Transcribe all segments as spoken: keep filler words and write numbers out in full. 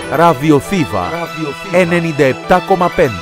Ραδιοθήβα ενενήντα επτά κόμμα πέντε.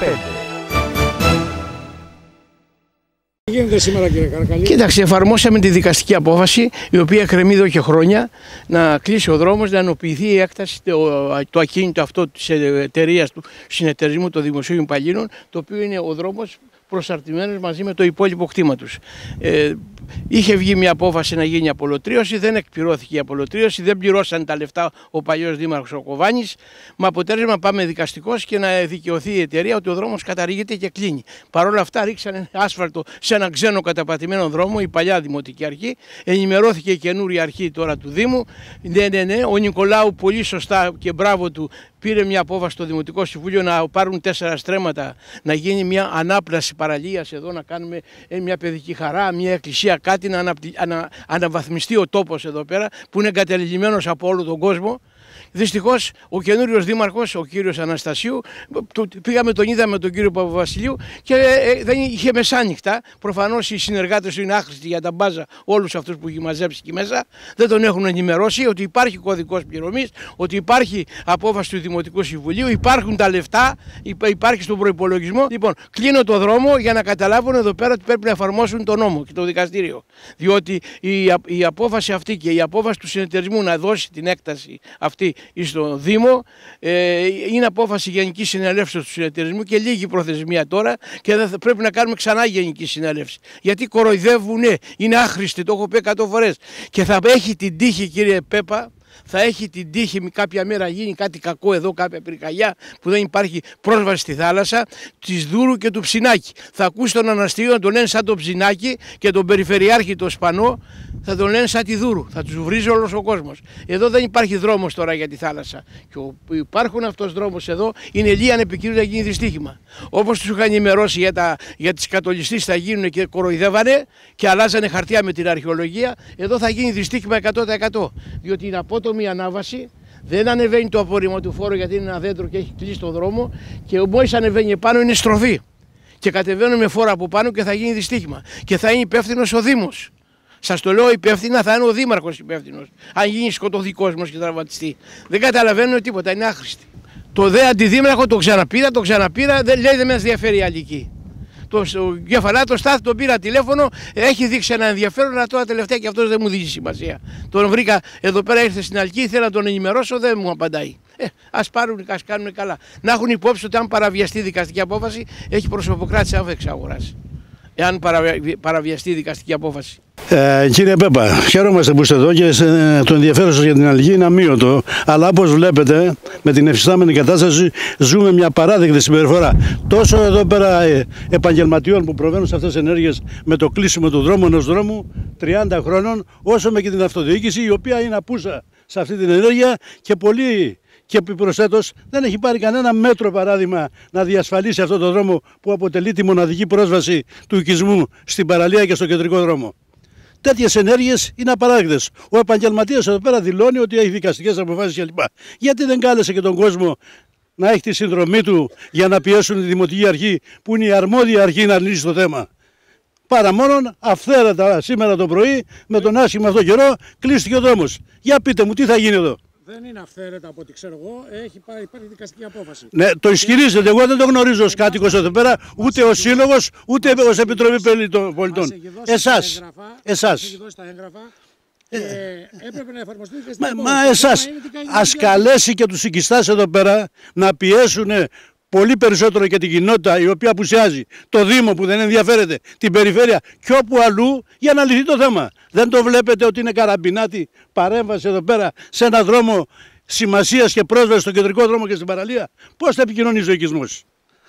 Τι γίνεται σήμερα, κύριε Καρακαλή? Κοίταξε, εφαρμόσαμε τη δικαστική απόφαση, η οποία κρεμεί εδώ και χρόνια, να κλείσει ο δρόμος, να ενοποιηθεί η έκταση, το, το ακίνητο αυτό της εταιρείας του συνεταιρισμού των δημοσίων υπαλλήλων, το οποίο είναι ο δρόμος προσαρτημένος μαζί με το υπόλοιπο κτήμα τους. Ε, είχε βγει μια απόφαση να γίνει απολωτρίωση, δεν εκπληρώθηκε η απολωτρίωση, δεν πληρώσαν τα λεφτά ο παλιός δήμαρχος ο Κοβάνης, με αποτέλεσμα πάμε δικαστικός και να δικαιωθεί η εταιρεία ότι ο δρόμος καταργείται και κλείνει. Παρ' όλα αυτά ρίξανε άσφαλτο σε έναν ξένο καταπατημένο δρόμο, η παλιά δημοτική αρχή, ενημερώθηκε η καινούρια αρχή τώρα του Δήμου. Ναι, ναι, ναι, ο Νικολάου πολύ σωστά και μπράβο του πήρε μια απόφαση στο Δημοτικό Συμβούλιο να πάρουν τέσσερα στρέμματα, να γίνει μια ανάπλαση παραλίας εδώ, να κάνουμε μια παιδική χαρά, μια εκκλησία, κάτι να αναπτυ... ανα... αναβαθμιστεί ο τόπος εδώ πέρα που είναι εγκαταλειμμένος από όλο τον κόσμο. Δυστυχώς ο καινούριος δήμαρχος, ο κύριος Αναστασίου, πήγαμε τον είδαμε τον κύριο Παπαβασιλείου και δεν είχε μεσάνυχτα. Προφανώς οι συνεργάτες του είναι άχρηστοι για τα μπάζα, όλους αυτούς που έχει μαζέψει εκεί μέσα. Δεν τον έχουν ενημερώσει ότι υπάρχει κωδικός πληρωμής, ότι υπάρχει απόφαση του Δημοτικού Συμβουλίου, υπάρχουν τα λεφτά, υπάρχει στον προϋπολογισμό. Λοιπόν, κλείνω το δρόμο για να καταλάβουν εδώ πέρα ότι πρέπει να εφαρμόσουν τον νόμο και το δικαστήριο. Διότι η, η απόφαση αυτή και η απόφαση του συνεταιρισμού να δώσει την έκταση αυτή στο Δήμο ε, είναι απόφαση Γενικής Συνελεύσεως του συνεταιρισμού και λίγη προθεσμία τώρα και δεν θα πρέπει να κάνουμε ξανά Γενική Συνέλευση. Γιατί κοροϊδεύουνε, είναι άχρηστοι, το έχω πει εκατό φορές. Και θα έχει την τύχη, κύριε Πέπα, θα έχει την τύχη κάποια μέρα γίνει κάτι κακό εδώ, κάποια πυρκαγιά που δεν υπάρχει πρόσβαση στη θάλασσα, της Δούρου και του Ψινάκη. Θα ακούσει τον Αναστήριο να τον λένε σαν τον Ψινάκη και τον Περιφερειάρχη το Σπανό θα τον λένε σαν τη Δούρου. Θα τους βρίζει όλος ο κόσμος. Εδώ δεν υπάρχει δρόμος τώρα για τη θάλασσα. Και που υπάρχουν αυτός δρόμος εδώ είναι λίγα ανεπικίνδυνο να γίνει δυστύχημα. Όπως τους είχαν ενημερώσει για, τα, για τις κατολιστήσεις θα γίνουν και κοροϊδεύανε και αλλάζανε χαρτιά με την αρχαιολογία, εδώ θα γίνει δυστύχημα εκατό τοις εκατό. Διότι είναι απότομη ανάβαση. Δεν ανεβαίνει το απορριμματοφόρο γιατί είναι ένα δέντρο και έχει κλείσει το δρόμο και μόλις ανεβαίνει επάνω είναι στροφή. Και κατεβαίνουν με φόρα από πάνω και θα γίνει δυστύχημα. Και θα είναι υπεύθυνος ο Δήμος. Σας το λέω υπεύθυνα, θα είναι ο Δήμαρχος υπεύθυνος. Αν γίνει σκοτωθεί κόσμος και τραυματιστεί. Δεν καταλαβαίνουν τίποτα, είναι άχρηστοι. Το δε αντιδήμαρχο το ξαναπήρα, το ξαναπήρα, δεν λέει δεν με ενδιαφέρει η αλληλική. Το κεφαλά το Στάθη τον πήρα τηλέφωνο, έχει δείξει ένα ενδιαφέρον, αλλά τώρα τελευταία και αυτός δεν μου δίνει σημασία. Τον βρήκα εδώ πέρα, ήρθε στην Αλκή, ήθελα να τον ενημερώσω, δεν μου απαντάει. Ε, ας πάρουν, ας κάνουν καλά. Να έχουν υπόψη ότι αν παραβιαστεί η δικαστική απόφαση, έχει προσωποκράτηση άφεξη αγοράς. Εάν παραβιαστεί η δικαστική απόφαση. Ε, κύριε Πέπα, χαίρομαστε που είστε εδώ και το ενδιαφέρον σας για την αλληλεγγύη είναι αμύωτο. Αλλά όπως βλέπετε, με την εφιστάμενη κατάσταση, ζούμε μια παράδεκτη συμπεριφορά. Τόσο εδώ πέρα ε, επαγγελματιών που προβαίνουν σε αυτές τις ενέργειες με το κλείσιμο του δρόμου ενός δρόμου τριάντα χρόνων, όσο με και την αυτοδιοίκηση, η οποία είναι απούσα σε αυτή την ενέργεια και πολύ. Και επιπροσθέτως δεν έχει πάρει κανένα μέτρο παράδειγμα να διασφαλίσει αυτό το δρόμο που αποτελεί τη μοναδική πρόσβαση του οικισμού στην παραλία και στο κεντρικό δρόμο. Τέτοιες ενέργειες είναι απαράδεκτες. Ο επαγγελματίας εδώ πέρα δηλώνει ότι έχει δικαστικές αποφάσεις κλπ. Γιατί δεν κάλεσε και τον κόσμο να έχει τη συνδρομή του για να πιέσουν τη Δημοτική Αρχή που είναι η αρμόδια αρχή να λύσει το θέμα. Παρά μόνον αυθαίρετα σήμερα το πρωί με τον άσχημο αυτό καιρό κλείστηκε ο δρόμος. Για πείτε μου τι θα γίνει εδώ. Δεν είναι αυθαίρετα από ό,τι ξέρω εγώ, έχει πάρει, υπάρχει δικαστική απόφαση. Ναι, το ισχυρίζεται. Εγώ δεν το γνωρίζω ως κάτοικος εδώ πέρα, ούτε ως σύλλογος, ούτε ως Επιτροπή Πολιτών. Εσάς. Εσάς. Έχει δώσει τα έγγραφα και έπρεπε να εφαρμοστεί και στην Μα, μα εσάς. Ας καλέσει και τους οικιστάς εδώ πέρα να πιέσουν πολύ περισσότερο και την κοινότητα η οποία απουσιάζει, το Δήμο που δεν ενδιαφέρεται, την περιφέρεια και όπου αλλού για να λυθεί το θέμα. Δεν το βλέπετε ότι είναι καραμπινάτη παρέμβαση εδώ πέρα σε ένα δρόμο σημασίας και πρόσβαση στον κεντρικό δρόμο και στην παραλία. Πώς θα επικοινωνήσει ο οικισμός.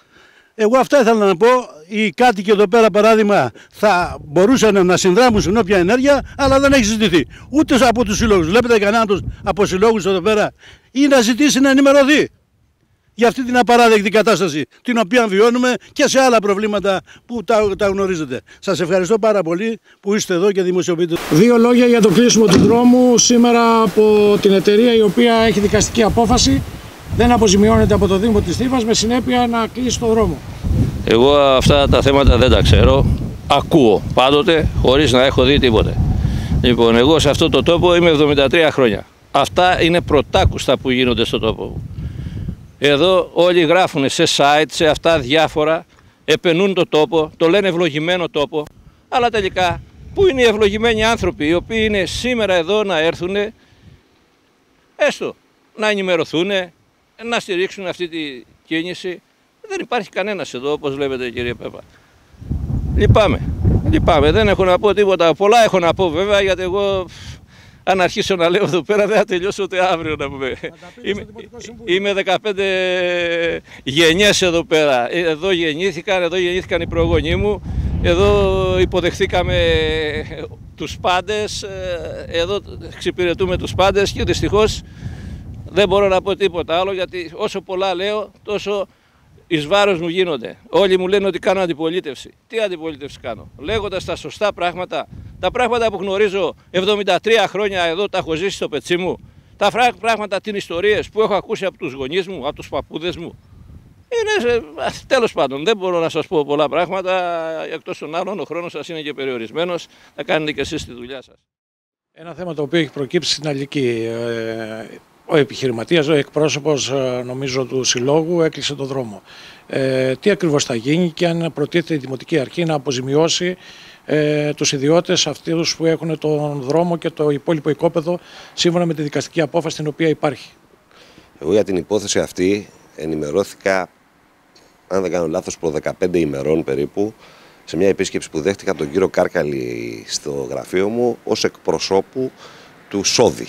Εγώ αυτά ήθελα να πω. Οι κάτοικοι εδώ πέρα παράδειγμα θα μπορούσαν να συνδράμουν στην όποια ενέργεια, αλλά δεν έχει ζητηθεί. Ούτε από τους συλλόγους. Βλέπετε κανέναν από συλλόγους εδώ πέρα ή να ζητήσει να ενημερωθεί για αυτή την απαράδεκτη κατάσταση την οποία βιώνουμε και σε άλλα προβλήματα που τα, τα γνωρίζετε. Σας ευχαριστώ πάρα πολύ που είστε εδώ και δημοσιοποιείτε. Δύο λόγια για το κλείσιμο του δρόμου σήμερα από την εταιρεία η οποία έχει δικαστική απόφαση. Δεν αποζημιώνεται από το Δήμο της Θήβας με συνέπεια να κλείσει το δρόμο. Εγώ αυτά τα θέματα δεν τα ξέρω. Ακούω πάντοτε χωρίς να έχω δει τίποτε. Λοιπόν, εγώ σε αυτό το τόπο είμαι εβδομήντα τρία χρόνια. Αυτά είναι πρωτάκουστα που γίνονται στον τόπο μου. Εδώ όλοι γράφουν σε site, σε αυτά διάφορα, επενούν το τόπο, το λένε ευλογημένο τόπο, αλλά τελικά πού είναι οι ευλογημένοι άνθρωποι οι οποίοι είναι σήμερα εδώ να έρθουν, έστω να ενημερωθούν, να στηρίξουν αυτή τη κίνηση? Δεν υπάρχει κανένας εδώ, όπως βλέπετε, κύριε Πέπα. Λυπάμαι, λυπάμαι, δεν έχω να πω τίποτα. Πολλά έχω να πω βέβαια, γιατί εγώ αν αρχίσω να λέω εδώ πέρα δεν θα τελειώσω ούτε αύριο, να πούμε. Είμαι, είμαι δεκαπέντε γενιές εδώ πέρα. Εδώ γεννήθηκαν, εδώ γεννήθηκαν οι προγονείς μου. Εδώ υποδεχθήκαμε τους πάντες, εδώ εξυπηρετούμε τους πάντες και δυστυχώς δεν μπορώ να πω τίποτα άλλο, γιατί όσο πολλά λέω τόσο εις βάρος μου γίνονται. Όλοι μου λένε ότι κάνω αντιπολίτευση. Τι αντιπολίτευση κάνω? Λέγοντας τα σωστά πράγματα. Τα πράγματα που γνωρίζω εβδομήντα τρία χρόνια εδώ, τα έχω ζήσει στο πετσί μου. Τα πράγματα, τις ιστορίες που έχω ακούσει από τους γονείς μου, από τους παππούδες μου. Είναι, τέλος πάντων, δεν μπορώ να σας πω πολλά πράγματα. Εκτός των άλλων, ο χρόνος σας είναι και περιορισμένος. Θα κάνετε και εσείς τη δουλειά σας. Ένα θέμα το οποίο έχει προκύψει στην Αλική. Ο επιχειρηματίας, ο εκπρόσωπος νομίζω του συλλόγου έκλεισε το δρόμο. Ε, τι ακριβώς θα γίνει και αν προτίθεται η Δημοτική Αρχή να αποζημιώσει ε, τους ιδιώτες αυτούς που έχουν τον δρόμο και το υπόλοιπο οικόπεδο σύμφωνα με τη δικαστική απόφαση την οποία υπάρχει? Εγώ για την υπόθεση αυτή ενημερώθηκα, αν δεν κάνω λάθος, προ δεκαπέντε ημερών περίπου, σε μια επίσκεψη που δέχτηκα από τον κύριο Κάρκαλη στο γραφείο μου ως εκπροσώπου του Σώδη,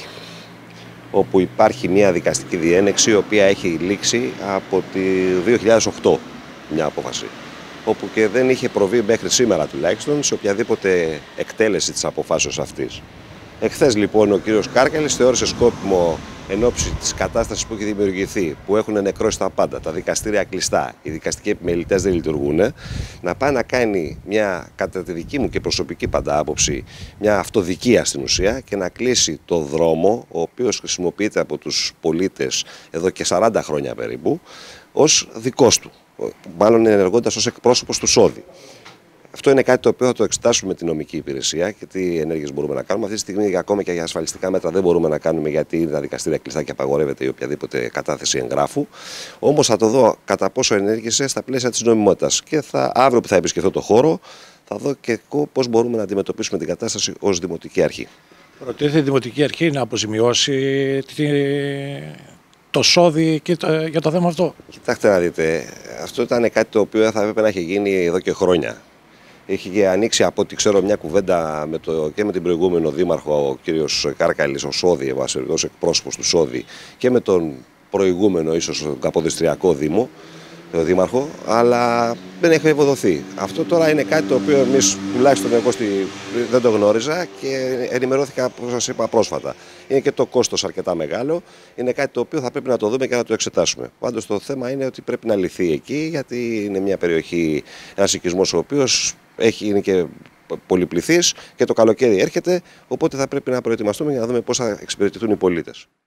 όπου υπάρχει μια δικαστική διένεξη η οποία έχει λήξει από το δύο χιλιάδες οκτώ, μια απόφαση, όπου και δεν είχε προβεί μέχρι σήμερα τουλάχιστον σε οποιαδήποτε εκτέλεση της αποφάσεως αυτής. Εχθές λοιπόν ο κύριος Κάρκαλης θεώρησε σκόπιμο, εν ώψη της κατάστασης που έχει δημιουργηθεί, που έχουν νεκρώσει τα πάντα, τα δικαστήρια κλειστά, οι δικαστικοί επιμελητές δεν λειτουργούν, να πάει να κάνει μια, κατά τη δική μου και προσωπική πάντα άποψη, μια αυτοδικία στην ουσία και να κλείσει το δρόμο, ο οποίος χρησιμοποιείται από τους πολίτες εδώ και σαράντα χρόνια περίπου, ως δικός του, μάλλον ενεργώντας ως εκπρόσωπος του Σώδη. Αυτό είναι κάτι το οποίο θα το εξετάσουμε με την νομική υπηρεσία και τι ενέργειες μπορούμε να κάνουμε. Αυτή τη στιγμή, ακόμα και για ασφαλιστικά μέτρα, δεν μπορούμε να κάνουμε, γιατί είναι τα δικαστήρια κλειστά και απαγορεύεται η οποιαδήποτε κατάθεση εγγράφου. Όμως θα το δω κατά πόσο ενέργεισε στα πλαίσια της νομιμότητας. Και θα, αύριο που θα επισκεφθώ το χώρο, θα δω και πώς μπορούμε να αντιμετωπίσουμε την κατάσταση ως Δημοτική Αρχή. Προτίθεται η Δημοτική Αρχή να αποζημιώσει τη... το Σώδη και το... για το θέμα αυτό? Κοιτάξτε να δείτε, αυτό ήταν κάτι το οποίο θα έπρεπε να έχει γίνει εδώ και χρόνια. Είχε ανοίξει, από ό,τι ξέρω, μια κουβέντα με το, και με την προηγούμενο δήμαρχο, ο κύριος Κάρκαλης, ο Σώδη, ως εκπρόσωπος του Σώδη, και με τον προηγούμενο, ίσως καποδιστριακό δήμο, τον δήμαρχο, αλλά δεν έχει ευοδοθεί. Αυτό τώρα είναι κάτι το οποίο εμείς, τουλάχιστον εγώ, στη, δεν το γνώριζα και ενημερώθηκα, όπως σας είπα, πρόσφατα. Είναι και το κόστος αρκετά μεγάλο, είναι κάτι το οποίο θα πρέπει να το δούμε και να το εξετάσουμε. Πάντως το θέμα είναι ότι πρέπει να λυθεί εκεί, γιατί είναι μια περιοχή, ένας οικισμός ο οποίος έχει, είναι και πολυπληθής και το καλοκαίρι έρχεται, οπότε θα πρέπει να προετοιμαστούμε για να δούμε πώς θα εξυπηρετηθούν οι πολίτες.